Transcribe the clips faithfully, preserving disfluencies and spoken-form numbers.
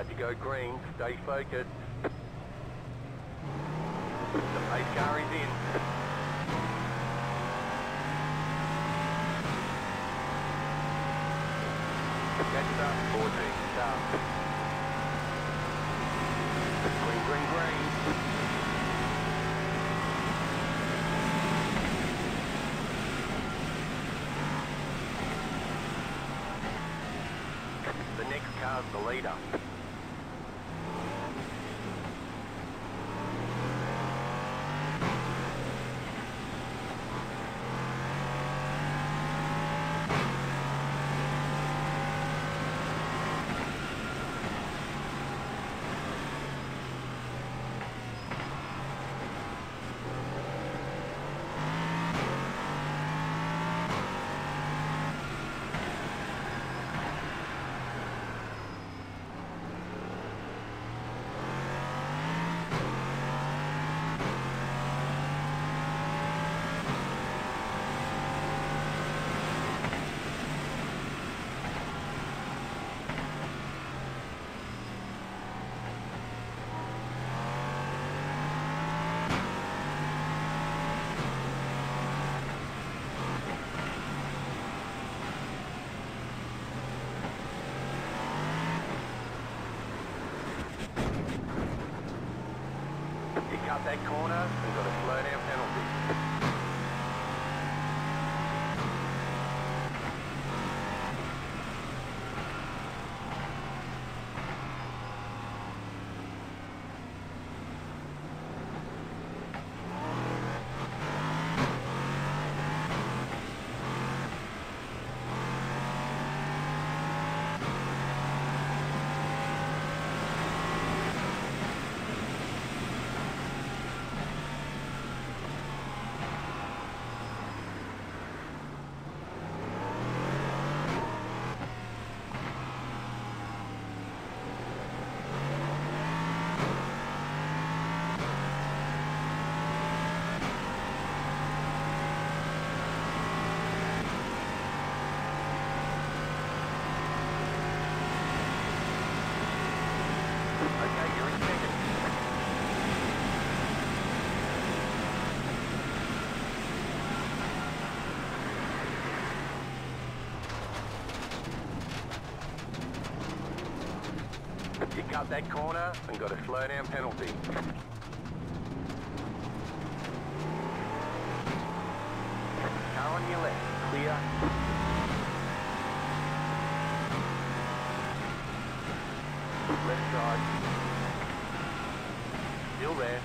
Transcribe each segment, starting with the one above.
About to go green. Stay focused. The pace car is in. Catch it up. fourteen. Start. Green, green, green. The next car's the leader. Cut that corner and got a slow down penalty. You cut that corner and got a slow down penalty. Car on your left, clear. Left side. Still there.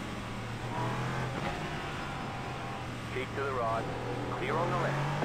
Keep to the right, clear on the left.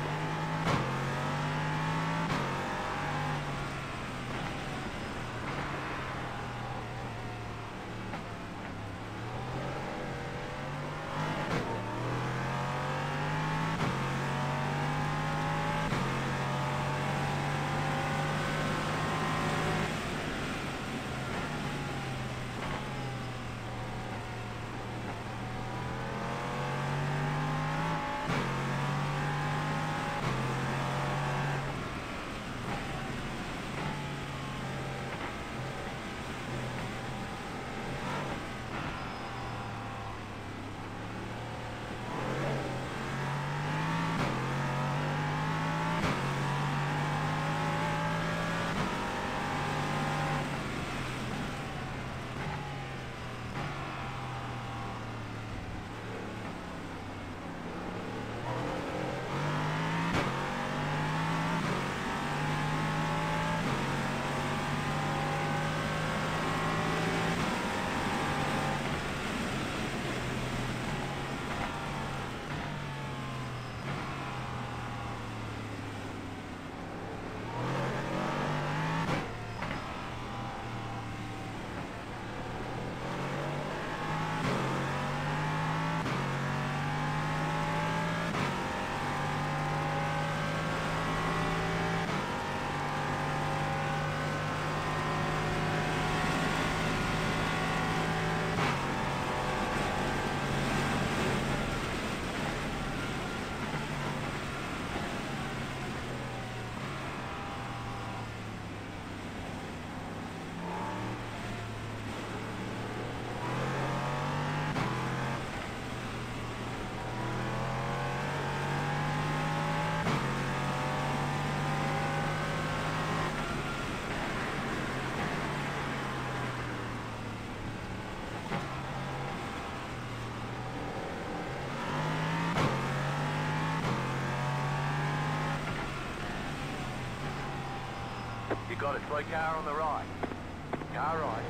got a slow car on the right. Car right.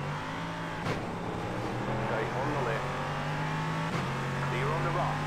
Stay on the left. Clear on the right.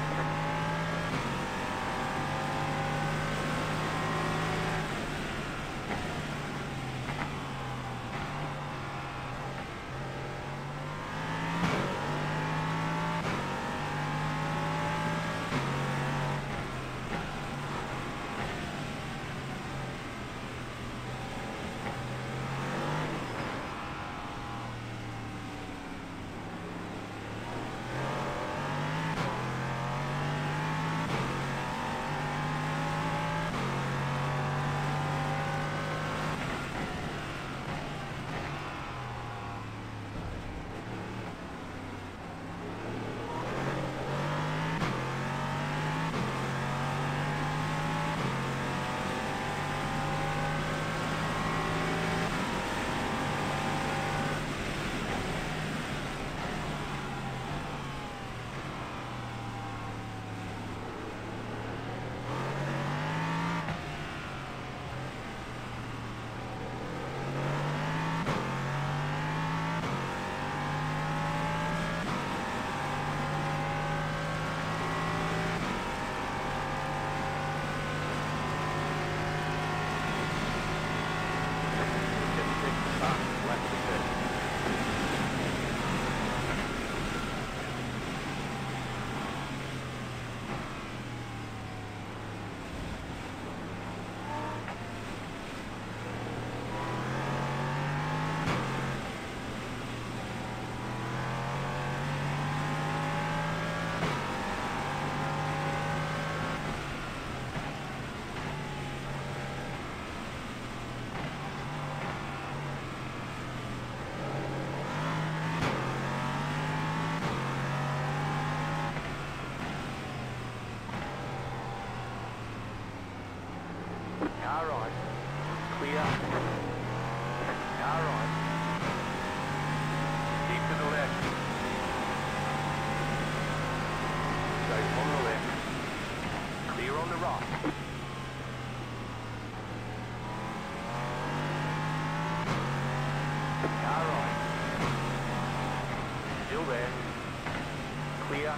Car right. Clear. Car right. Keep to the left. Stay on the left. Clear on the right. Car right. Still there. Clear.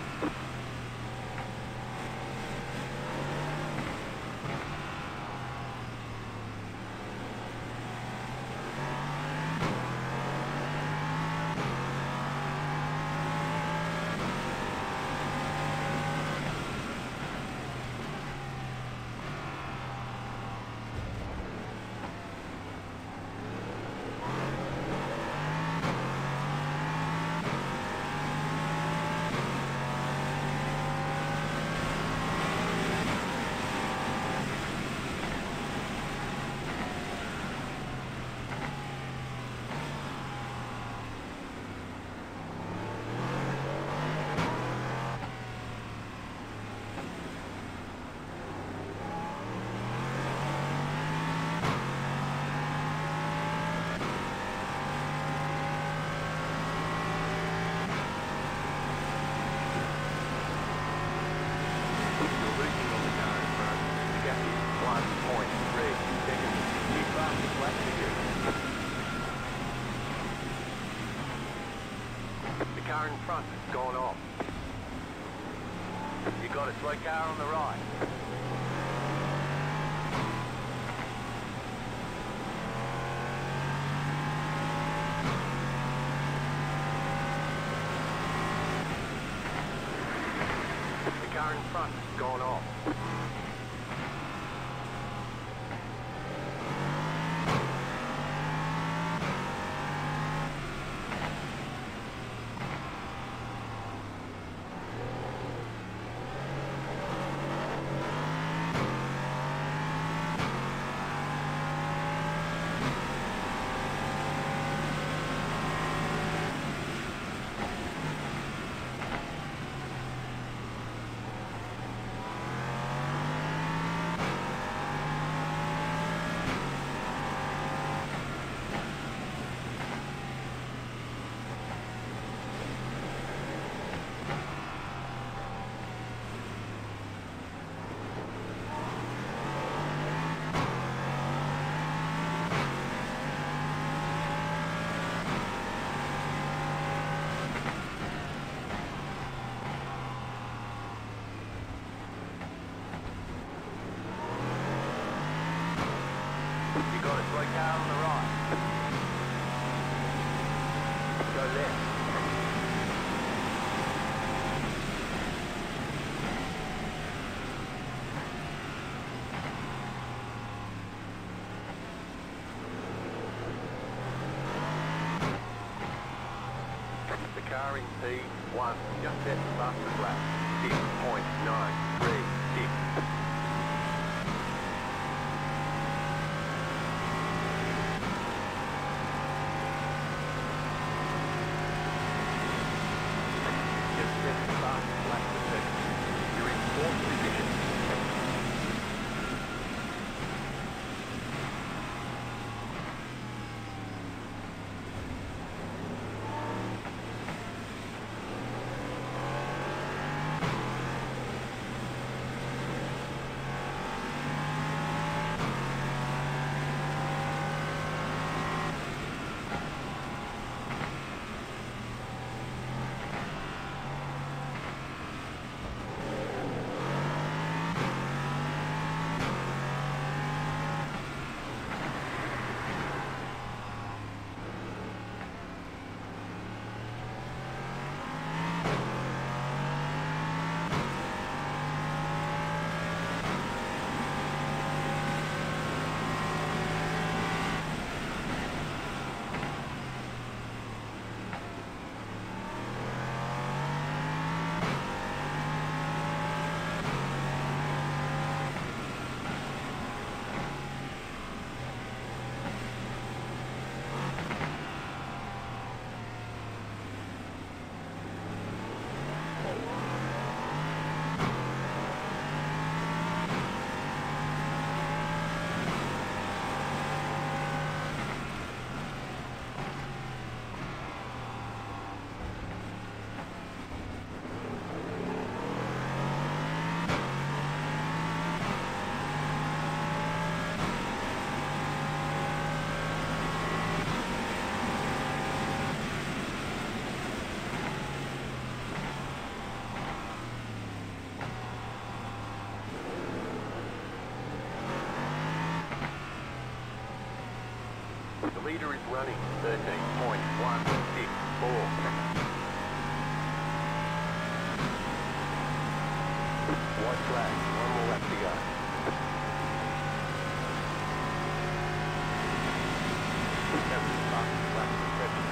Car in front has gone off. You got a slow car on the right. The car in front has gone off. You got it, slow down on the right. Go left. The car in P one, just set the fastest lap. six point nine three six. Just set the fastest lap to second. You're in fourth position. The leader is running thirteen point one six four. White flag, one more lap to go. That's the fastest lap to second.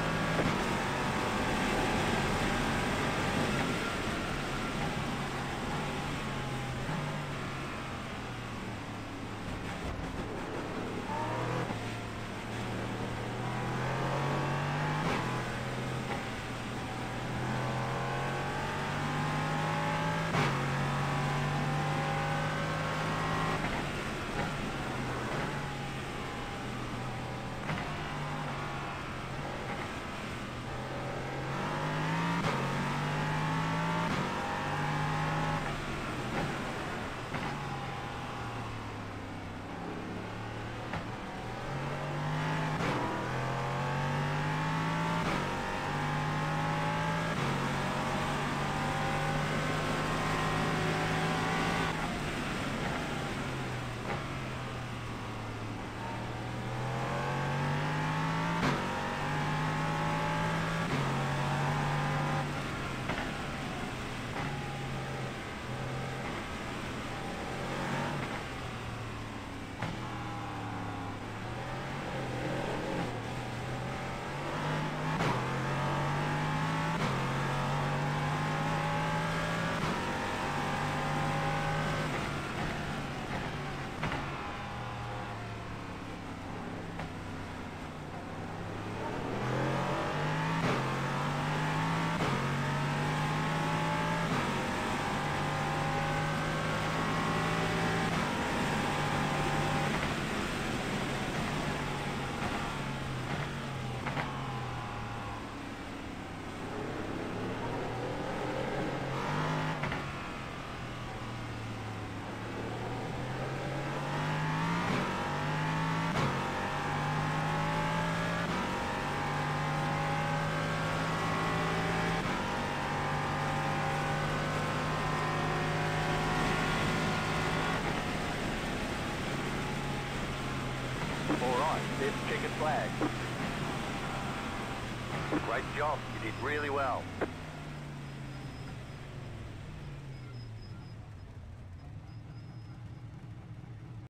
All right, there's the checkered flag. Great job, you did really well.